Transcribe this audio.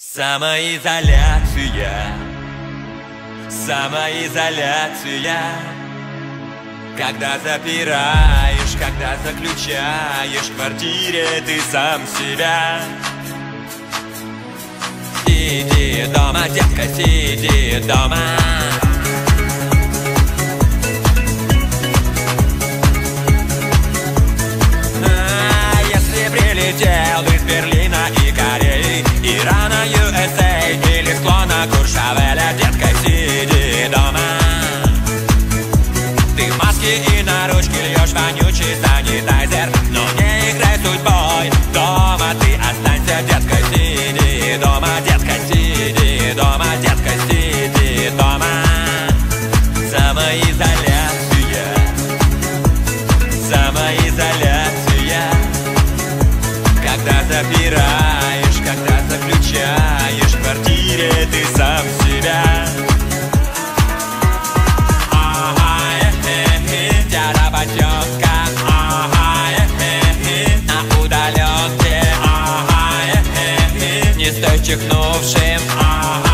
Самоизоляция, самоизоляция. Когда запираешь, когда заключаешь в квартире ты сам себя. Сиди дома, детка, сиди дома. Если прилетел из Берлина и Кореи, Ирана, USA или склона Куршавеля, детка, сиди дома. Ты в маске и на ручке льешь вонючий санитайзер, но не играй судьбой, дома ты останься, детка, сиди дома, детка, сиди дома, детка, сиди дома. Самоизоляция, самоизоляция. Когда запираешь, когда заключаешь в квартире ты сам себя. На удаленке, не стой чихнувшим.